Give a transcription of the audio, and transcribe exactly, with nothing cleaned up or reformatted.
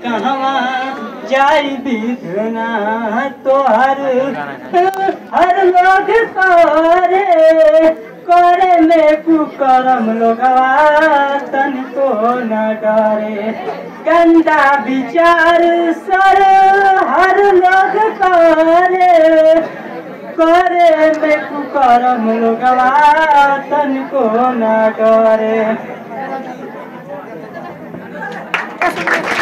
कहवा जाई बिधना तोहर हर लोग करे करे में कुकरम लोगवा तनिको न डरे गंदा विचार सर हर लोग करे करे में कुकरम लोगवा तनिको न डरे।